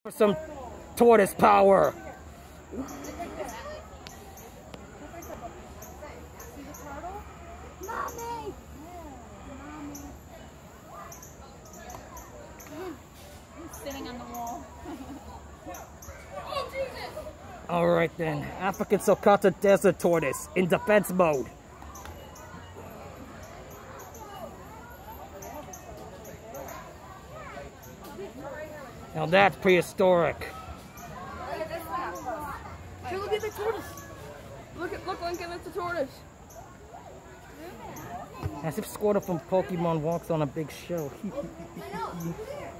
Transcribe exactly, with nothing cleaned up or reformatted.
Some tortoise power. Mommy! He's sitting on the wall. Oh, Jesus! Alright then, African Sulcata Desert Tortoise in defense mode. Now that's prehistoric. Hey, look at the tortoise. Look at look, Lincoln, it's a tortoise. As if Squirtle from Pokémon walks on a big show.